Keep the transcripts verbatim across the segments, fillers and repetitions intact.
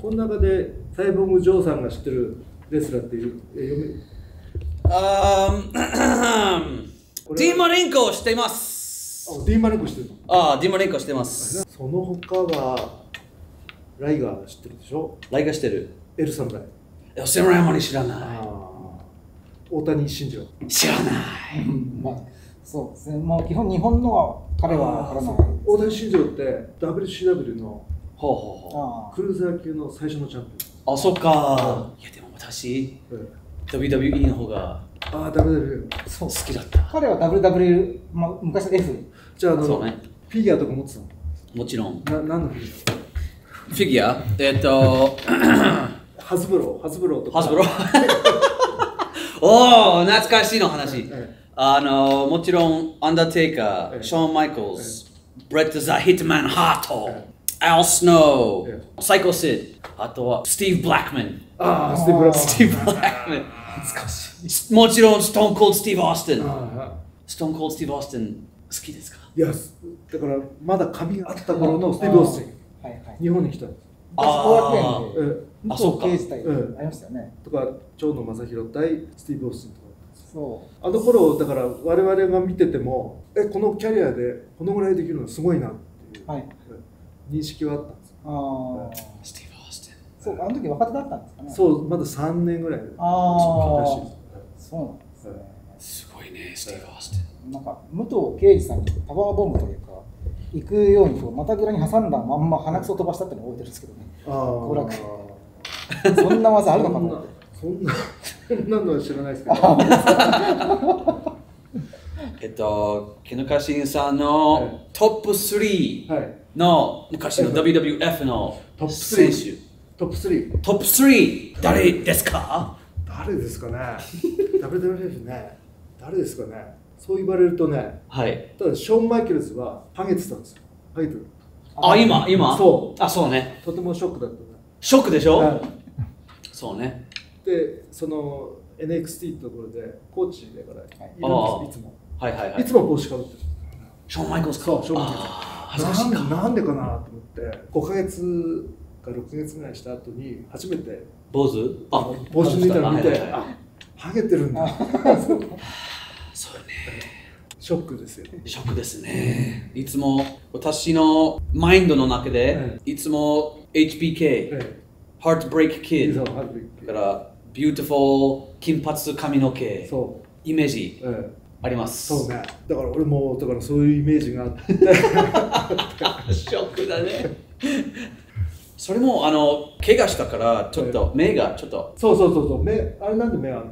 この中でサイボーグ・ジョーさんが知ってるレスラーっていう読めあーディーマレンコしてます。 あ、ディーマレンコしてるの？ ああ、ディーマレンコしてます。 その他はライガー知ってるでしょ？ ライガーしてる。 エルサムライ。 エルサムライあまり知らない。 大谷慎次郎。 知らない。 まあ、そうですね。もう基本日本のは彼はわからない。 大谷慎次郎って ダブリューシーダブリュー のほうほうほうクルーザー級の最初のチャンピオン。あ、そっか。いやでも私、うん、ダブリューダブリューイー の方がああ、ダブリューダブリューそう好きだった。 彼は ダブリューダブリュー、まあ、昔の F。 じゃあ、あの、 そうね、 フィギュアとか持ってたの？ もちろん。 な、何のフィギュア？ フィギュアえっと、 ハズブロー、ハズブローとか。 ハズブローおお、懐かしいの話。あの、もちろん、アンダーテイカー、ショーン・マイケルズ、ブレッド・ザ・ヒットマン・ハート、アル・スノー、サイコ・シッド、あとは、スティーブ・ブラックマン。 ああ、スティーブ・ブラックマン。 スティーブ・ブラックマン。懐かしい。もちろん、ストーン・コールド・スティーブ・オースティン。ストーン・コールド・スティーブ・オースティン、好きですか？ いや、だから、まだ髪があった頃のスティーブ・オースティン。日本に来たんです。 ああ、 あ、そうか。 刑事隊ありましたよね。 とか、長野正弘対スティーブ・オースティンとか。 そう。 あの頃、だから我々が見てても、え、このキャリアでこのぐらいできるのすごいなっていう認識はあったんですよ。 ああ。 スティーブ・オースティン。 そう、あの時若手だったんですかね。 そう、まださんねんぐらい。 ああ。そうなんですね。 すごいね、スティーブ・オースティン。 なんか、武藤敬司さんにパワーボムというか、行くようにこう股ぐらに挟んだまんま鼻くそ飛ばしたってのを覚えてるんですけどね。娯楽。そんな技あるのかなって。 そんな、そんなのは知らないですけど。 えっと、木下慎さんのトップスリーの昔の ダブリューダブリューエフ の選手。 トップスリー。 トップスリー、誰ですか？ 誰ですかね。ダブリューダブリューエフ ね。誰ですかね。そう言われるとね。 はい。 ただショーン・マイケルズはハゲてたんですよ。ハゲてる。 あ、今今そう。 あ、そうね。 とてもショックだったね。 ショックでしょ？はい、そうね。 で、その エヌエックスティー のところでコーチだからいるんです、いつも。 はいはいはい。 いつも帽子かぶってる。 ショーン・マイケルズか。 そう、ショーン・マイケルズ。なんでかなと思って、ごかげつかろっかげつぐらいした後に初めて坊主？ あ、帽子抜いたの見て、あ、ハゲてるんだ。 そうね。 ショックですよ。 ショックですね。いつも私のマインドの中で、いつも エイチビーケー、Heartbreak Kid から、Beautiful 金髪髪の毛、イメージあります。 そうね。だから俺もだからそういうイメージがあって。 ショックだね。それもあの怪我したからちょっと目がちょっと。 そうそうそうそう。目あれなんで目あるの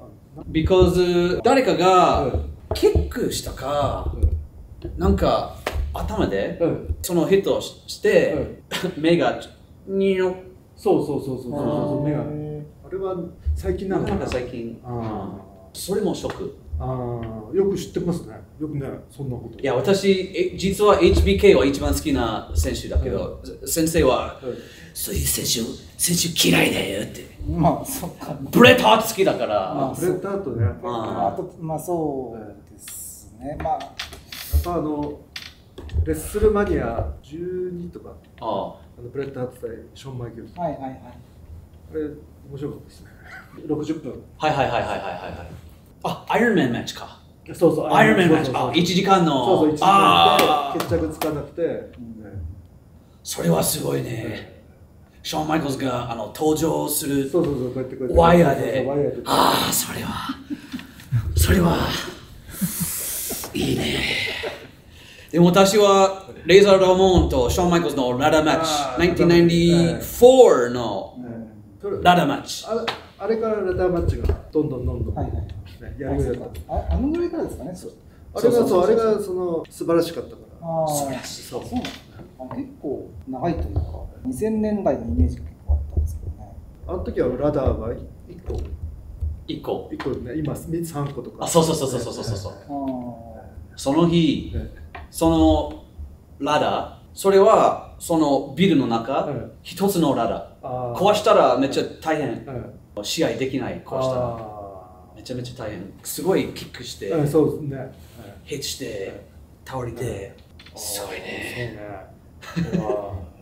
？Because 誰かがキックしたか、なんか頭で、うん、そのヒットして、うん、目がにのそうそうそうそうそう目があれは最近なのかな。 なんか最近。それもショック。 ああ、よく知ってますね。よくね、そんなこと。 いや、私実は エイチビーケー は一番好きな選手だけど、うん、先生は、うん、そういう選手選手嫌いだよって。 まあそうか。 ブレッドハート好きだから。 まあ、ブレッドハートね。 あとまあそうですね。まあやっぱあのレッスルマニアじゅうにとか、ああのブレッドハート対ショーン・マイケルズ。 はいはいはい。 あれ面白かったですね。ろくじゅっぷん。 はいはいはいはいはいはいはい。あ、アイロンマンマッチか。 そうそう。 アイロンマンマッチ。あ、いちじかんの。 そうそういちじかんで決着つかなくて。 それはすごいね。ショーン・マイケルズがあの登場するそうそうそうこうやってこうやってワイヤーで、ああそれはそれはいいね。でも私はレイザー・ラモンとショーン・マイケルズのラダーマッチ、せんきゅうひゃくきゅうじゅうよんのラダーマッチ。 あれからラダーマッチがどんどんどんどんやるようになった。 あのぐらいからですかね。 あれがそうあれがその素晴らしかったから。 素晴らしい。 そうそう。結構長いというかにせんねんだいのイメージが結構あったんですけどね。 あの時はラダーがいっこいっこいっこね、今さんことか。 あ、そうそうそうそうそうそうそう。その日、そのラダー、それはそのビルの中、一つのラダー。壊したらめっちゃ大変。試合できない、壊したら。めちゃめちゃ大変。すごいキックして、 そうですね。 ヘッジして、倒れて、すごいね。 い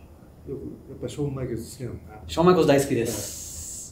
くやっぱりショーン・マイケルズ好きなのね。 ショーン・マイケルズ大好きです。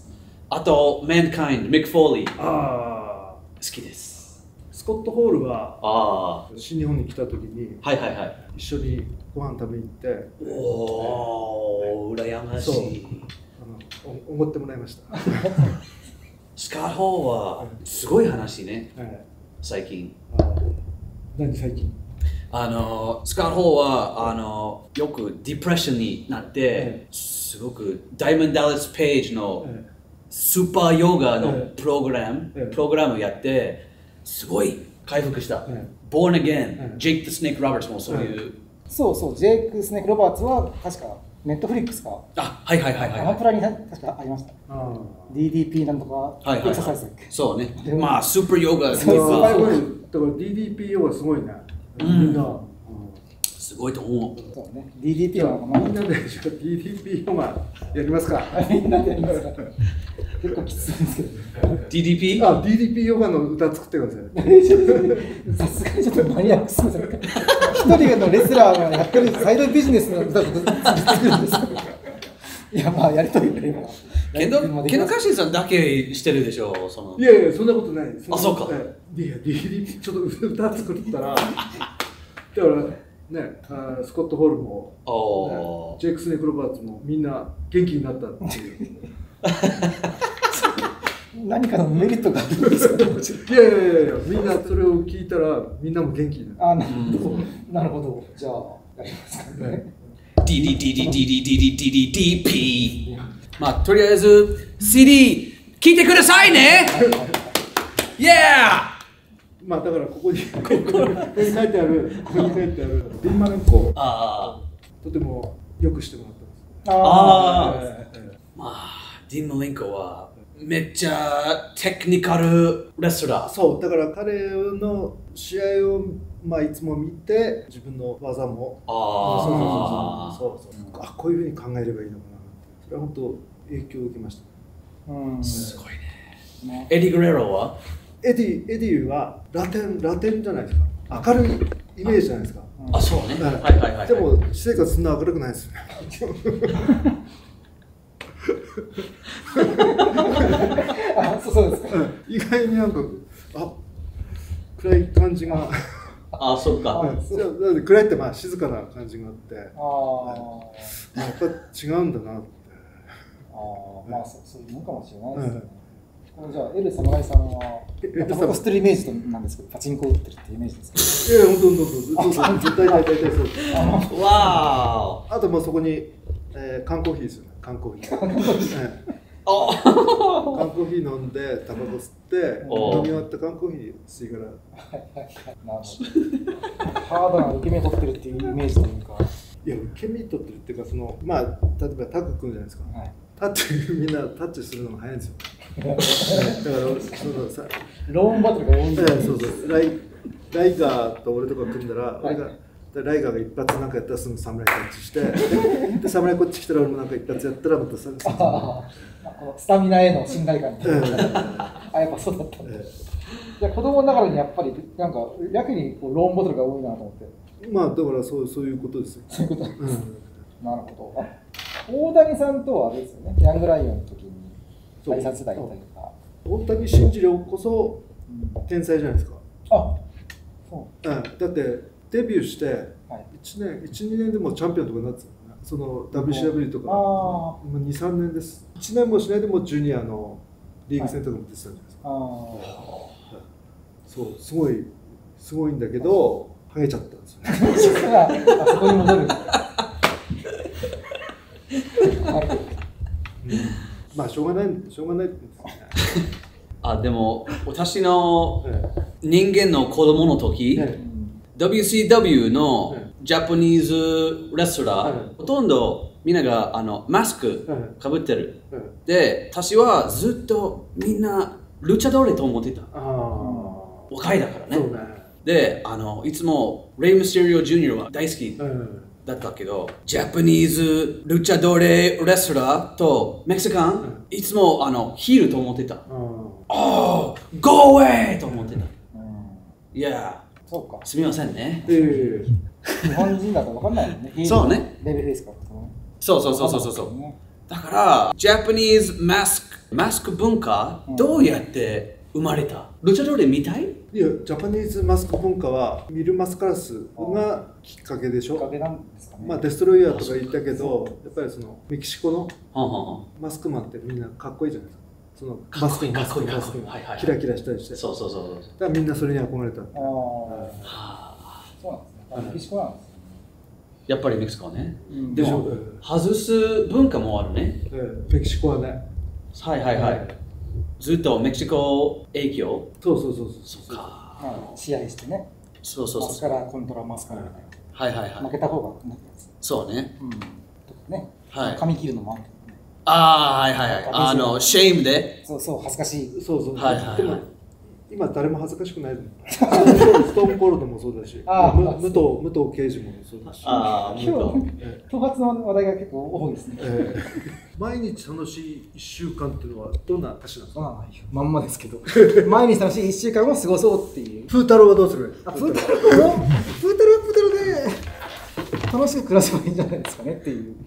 あと、Mankind、ミック・フォーリー。ああ。好きです。 スコット・ホールはあ新日本に来た時に、はいはいはい、一緒にご飯食べに行って、おお、羨ましい。 あのおごってもらいました。 スカット・ホールはすごい話ね、はい、最近。 あ何最近あのスカット・ホールはあのよくディプレッションになって、はい、すごくダイモンド・ダラス・ページのスーパーヨガのプログラム、はい、プログラムをやってすごい回復した。Born Again、ジェイク・スネーク・ロバーツもそういう。 そうそう、ジェイク・スネーク・ロバーツは確かネットフリックスか。 あ、はいはいはいはい。 アマプラに確かありました。ディーディーピー なんとかエクササイズだっけ。 そうね。まあ、スーパーヨガ。 そうそう。だから ディーディーピー ヨガすごいね。みんな。 すごいと思う。 そうね。ディーディーピー はみんなで ディーディーピー ヨガやりますか。 みんなでやりますか。結構きついんですけど。 ディーディーピー？ あ、ディーディーピー ヨガの歌作ってください。 さすがにちょっとマニアックすぎませんか。一人のレスラーがやってるサイドビジネスの歌を作るんです。いや、まあやりとりで今。 ケンドカシンさんだけしてるでしょう。そのいやいや、そんなことない。 あ、そうか。 いや、ディーディーピー ちょっと歌作ったら、だからね、あスコット・ホールも、ね、ジェイク・スネーク・ロバーツもみんな元気になったっていう。 何かのメリットがあるんですか。 いやいやいやいや、みんなそれを聞いたらみんなも元気になる。 あ、なるほど。なるほど。じゃあやりますかね。 ディディディディディディディディディディピー。まあとりあえず シーディー 聞いてくださいね。イエー。 まあだからここにここに書いてあるここに書いてあるディンマレンコ。ああ。とてもよくしてもらったんです。 ああ。まあディンマレンコはめっちゃテクニカルレスラー。 そうだから彼の試合をまあいつも見て自分の技もああそうそうそうそうそうあこういうふうに考えればいいのかなそれは本当影響を受けました。 うんすごいね。ねエディ・グレロはエディエディはラテンラテンじゃないですか。明るいイメージじゃないですか。 あそうね。はいはいはい。 でも私生活そんな明るくないですよね。 あ、そうですか。 意外になんかあ暗い感じがあ、そっか。 暗いってまあ静かな感じがあって、あやっぱ違うんだなって。 ああ、まあそういうもんかもしれないですね。じゃあエル侍さんはタバコ吸ってるイメージなんですけど、パチンコ打ってるってイメージですか。 いや本当本当本当大体大体そう。 わあ。 あともうそこに缶コーヒーですよね。缶コーヒー。缶コーヒー飲んでタバコ吸って飲み終わった缶コーヒー吸い殻。 なるほど。ハードな受け身取ってるっていうイメージというか。 いや受け身取ってるっていうかそのまあ例えばタッグ組むじゃないですか。タッチみんなタッチするのが早いんですよ。だからそうさローンバトルが多いんですね。そうそうライライガーと俺とか組んだら俺がライガーが一発なんかやったらすぐ侍タッチしてで侍こっち来たら俺もなんか一発やったらまたさスタミナへの信頼感あやっぱそうだったんで、じゃあ子供ながらにやっぱりなんかやけにこうローンバトルが多いなと思って。 まあだからそうそういうことですよ。 そういうことです。なるほど。大谷さんとはあれですよね。ヤングライオンの時に第三世代というか。 大谷慎次郎こそ天才じゃないですか。あ、そう。うん。だってデビューしていちねん、いち、にねんでもチャンピオンとかになってたよね。その ダブリューシーダブリュー とかもうに、さんねんです。いちねんもしないでもジュニアのリーグ戦とかも出てたじゃないですか。はい、そうすごいすごいんだけどハゲちゃったんですよね。 あそこに戻る。 うん、まあしょうがないしょうがないですね。 あでも私の人間の子供の時、ダブリューシーダブリュー のジャパニーズレスラー、ほとんどみんながあのマスクかぶってる。で、私はずっとみんなルチャドーレと思ってた。若いだからね。で、あのいつもレイ・ミステリオ・ジュニアは大好きだったけど、ジャパニーズルチャドーレレスラーとメキシカン、いつもあのヒールと思ってた。Oh, go away! と思ってた。いや。 そうか。 すみませんね。 日本人だと分かんないもんね。 そうね。 ベビーフェイスか。 そうそうそうそうそう。だから、ジャパニーズマスク、マスク文化、どうやって生まれた？ルチャドーレみたい？ いや、ジャパニーズマスク文化はミルマスカラスがきっかけでしょ。 きっかけなんですかね。 まあデストロイヤーとか言ったけど、やっぱりそのメキシコのマスクマンってみんなかっこいいじゃないですか。そのマスクマスクマスクキラキラしたりして。 そうそうそう。だからみんなそれに憧れた。ああ、そうなんですね。メキシコなんですね。 やっぱりメキシコね。でも外す文化もあるね。 メキシコはね。 はいはいはい。ずっとメキシコ影響？ そうそうそうそう。 そうか。 試合してね。 そうそうそう。 マスカラコントラマスカラみたいな。 はいはいはい。 負けた方がなったやつ。 そうね。 うん。とかね。 はい。 髪切るのもある。 ああはいはいはい。あのシェイムで。 そうそう恥ずかしい。 そうそう。 はいはいはい。 今誰も恥ずかしくないの。ストーンコールドもそうだし、武藤武藤刑事もそうだし。 ああ、 今日頭髪の話題が結構多いですね。 毎日楽しいいっしゅうかんっていうのはどんな歌詞なんですか？ まんまですけど、毎日楽しいいっしゅうかんを過ごそうっていう。 風太郎はどうする？ あ、風太郎も風太郎は風太郎で楽しく暮らせばいいんじゃないですかねっていう。